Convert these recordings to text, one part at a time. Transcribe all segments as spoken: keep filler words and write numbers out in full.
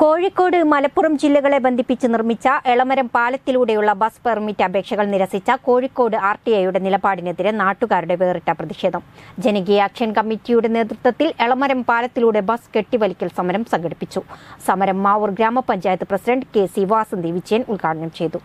കോഴിക്കോട് മലപ്പുറം ജില്ലകളെ ബന്ധിപ്പിച്ച് നിർമ്മിച്ച എളമരം പാലത്തിലൂടെയുള്ള ബസ് പെർമിറ്റ് അപേക്ഷകൾ നിരസിച്ച കോഴിക്കോട് ആർ ടി ഐയുടെ നിലപാടിനെതിരെ നാട്ടുകാരുടെ വേറിട്ട പ്രതിഷേധം. ജനകീയ ആക്ഷൻ കമ്മിറ്റിയുടെ നേതൃത്വത്തിൽ എളമരം പാലത്തിലൂടെ ബസ് കെട്ടിവലിക്കൽ സമരം സംഘടിപ്പിച്ചു. സമരം മാവൂർ ഗ്രാമപഞ്ചായത്ത് president K C Vasanthi Vijayan ഉദ്ഘാടനം ചെയ്തു.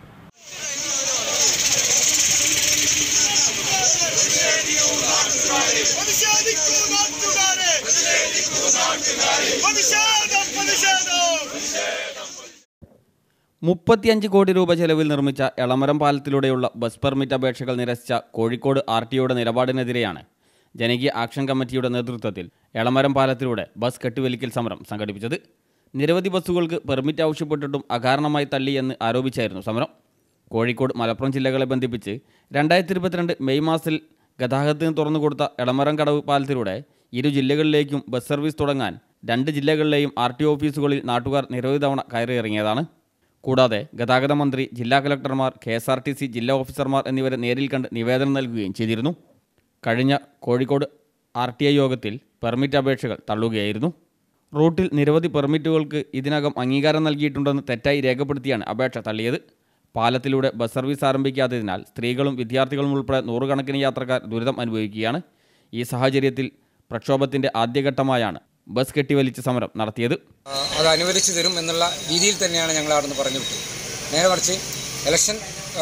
മുപ്പത്തിയഞ്ച് കോടി രൂപ ചെലവിൽ നിർമ്മിച്ച എളമരം പാലത്തിലൂടെയുള്ള ബസ് പെർമിറ്റ് അപേക്ഷകൾ നിരസിച്ച കോഴിക്കോട് ആർ ടി ഒയുടെ നിലപാടിനെതിരെയാണ് ജനകീയ ആക്ഷൻ കമ്മിറ്റിയുടെ നേതൃത്വത്തിൽ എളമരം പാലത്തിലൂടെ ബസ് കെട്ടിവലിക്കൽ സമരം സംഘടിപ്പിച്ചത്. നിരവധി ബസ്സുകൾക്ക് പെർമിറ്റ് ആവശ്യപ്പെട്ടിട്ടും അകാരണമായി തള്ളിയെന്ന് ആരോപിച്ചായിരുന്നു സമരം. കോഴിക്കോട് മലപ്പുറം ജില്ലകളെ ബന്ധിപ്പിച്ച് രണ്ടായിരത്തി ഇരുപത്തിരണ്ട് മെയ് മാസത്തിൽ ഗതാഗതത്തിന് തുറന്നുകൊടുത്ത എളമരം കടവ് പാലത്തിലൂടെ ഇരു ജില്ലകളിലേക്കും ബസ് സർവീസ് തുടങ്ങാൻ രണ്ട് ജില്ലകളിലെയും ആർ ടി ഓഫീസുകളിൽ നാട്ടുകാർ നിരവധി തവണ കയറിയിറങ്ങിയതാണ്. കൂടാതെ ഗതാഗത മന്ത്രി, ജില്ലാ കലക്ടർമാർ, K S R T C ജില്ലാ ഓഫീസർമാർ എന്നിവരെ നേരിൽ കണ്ട് നിവേദനം നൽകുകയും ചെയ്തിരുന്നു. കഴിഞ്ഞ കോഴിക്കോട് ആർ ടി ഐ യോഗത്തിൽ പെർമിറ്റ് അപേക്ഷകൾ തള്ളുകയായിരുന്നു. റൂട്ടിൽ നിരവധി പെർമിറ്റുകൾക്ക് ഇതിനകം അംഗീകാരം നൽകിയിട്ടുണ്ടെന്ന് തെറ്റായി രേഖപ്പെടുത്തിയാണ് അപേക്ഷ തള്ളിയത്. പാലത്തിലൂടെ ബസ് സർവീസ് ആരംഭിക്കാത്തതിനാൽ സ്ത്രീകളും വിദ്യാർത്ഥികളും ഉൾപ്പെടെ നൂറുകണക്കിന് യാത്രക്കാർ ദുരിതം അനുഭവിക്കുകയാണ്. ഈ സാഹചര്യത്തിൽ പ്രക്ഷോഭത്തിൻ്റെ ആദ്യഘട്ടമായാണ് ബസ് കെട്ടിവലിച്ച സമരം നടത്തിയത്. അത് അനുവദിച്ചു തരും എന്നുള്ള രീതിയിൽ തന്നെയാണ് ഞങ്ങൾ അവിടെ നിന്ന് പറഞ്ഞു വിട്ടത്. നേരെ മറിച്ച് ഇലക്ഷൻ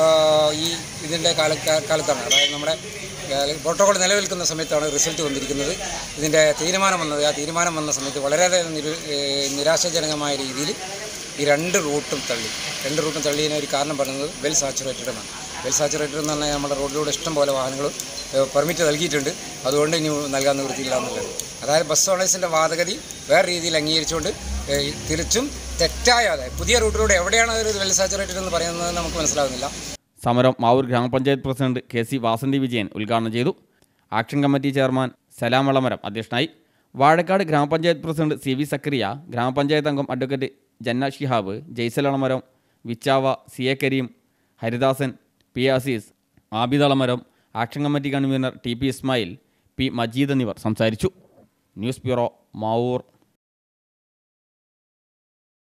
ഈ ഇതിൻ്റെ കാല കാലത്താണ്, അതായത് നമ്മുടെ പ്രോട്ടോകോൾ നിലനിൽക്കുന്ന സമയത്താണ് റിസൾട്ട് വന്നിരിക്കുന്നത്. ഇതിൻ്റെ തീരുമാനം വന്നത് ആ തീരുമാനം വന്ന സമയത്ത് വളരെയേറെ നിരാശാജനകമായ രീതിയിൽ ഈ രണ്ട് റൂട്ടും തള്ളി രണ്ട് റൂട്ടും തള്ളിയതിന് ഒരു കാരണം പറയുന്നത് വെൽ സാച്ചുറേറ്റഡ് എന്നാണ്. വെൽ സാച്ചുറേറ്റഡ് എന്ന് പറഞ്ഞാൽ നമ്മുടെ റോഡിലൂടെ ഇഷ്ടം പോലെ വാഹനങ്ങൾ പെർമിറ്റ് നൽകിയിട്ടുണ്ട്, അതുകൊണ്ട് ഇനി നൽകാൻ നിവൃത്തിയില്ല എന്നുള്ളത്. അതായത് ബസ് ഓണേഴ്സിൻ്റെ വാദഗതി വേറെ രീതിയിൽ അംഗീകരിച്ചുകൊണ്ട് തിരിച്ചും തെറ്റായ, അതായത് പുതിയ റൂട്ടിലൂടെ എവിടെയാണ് ഒരു വെൽ സാച്ചുറേറ്റഡ് എന്ന് പറയുന്നത് നമുക്ക് മനസ്സിലാകുന്നില്ല. സമരം മാവൂർ ഗ്രാമപഞ്ചായത്ത് president K C Vasanthi Vijayan ഉദ്ഘാടനം ചെയ്തു. Action committee chairman Salam Elamaram അധ്യക്ഷനായി. വാഴക്കാട് ഗ്രാമപഞ്ചായത്ത് പ്രസിഡന്റ് സി വി സക്രിയ, ഗ്രാമപഞ്ചായത്ത് അംഗം advocate Janna Shihab, Jaisal Elamaram, Vichava, C A Kareem, Haridasan, P Azeez, Abid Elamaram, action committee convener T P Ismail, P Majeed എന്നിവർ സംസാരിച്ചു. News bureau, Mavoor.